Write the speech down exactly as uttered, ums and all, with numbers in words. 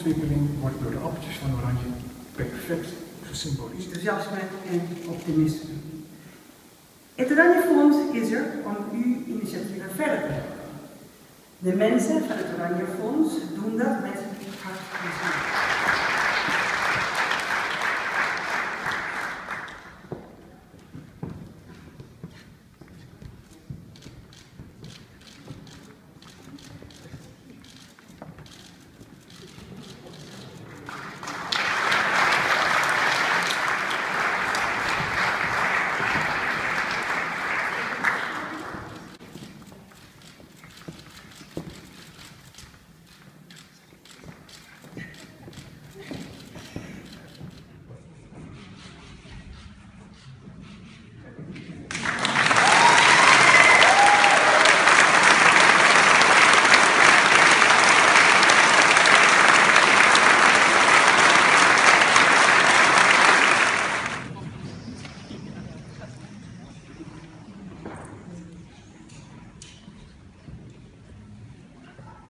ontwikkeling wordt door de appeltjes van Oranje perfect gesymboliseerd. Enthousiasme en optimisme. Het Oranje Fonds is er om uw initiatieven verder te helpen. De mensen van het Oranje Fonds doen dat met hart en ziel.